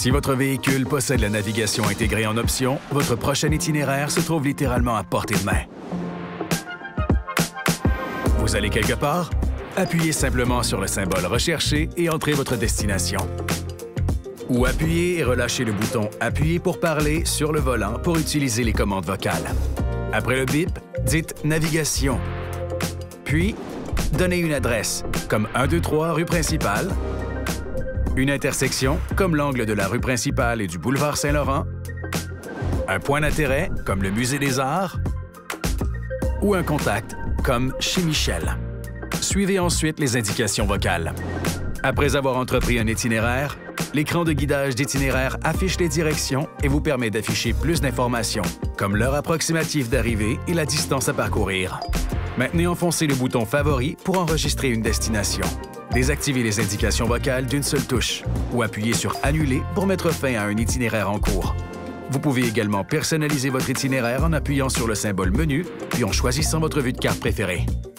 Si votre véhicule possède la navigation intégrée en option, votre prochain itinéraire se trouve littéralement à portée de main. Vous allez quelque part? Appuyez simplement sur le symbole recherché et entrez votre destination. Ou appuyez et relâchez le bouton « Appuyer pour parler » sur le volant pour utiliser les commandes vocales. Après le bip, dites « Navigation ». Puis, donnez une adresse, comme 123 rue principale, une intersection, comme l'angle de la rue principale et du boulevard Saint-Laurent, un point d'intérêt, comme le Musée des Arts, ou un contact, comme chez Michel. Suivez ensuite les indications vocales. Après avoir entrepris un itinéraire, l'écran de guidage d'itinéraire affiche les directions et vous permet d'afficher plus d'informations, comme l'heure approximative d'arrivée et la distance à parcourir. Maintenez enfoncé le bouton « Favori » pour enregistrer une destination. Désactivez les indications vocales d'une seule touche ou appuyez sur « Annuler » pour mettre fin à un itinéraire en cours. Vous pouvez également personnaliser votre itinéraire en appuyant sur le symbole « Menu » puis en choisissant votre vue de carte préférée.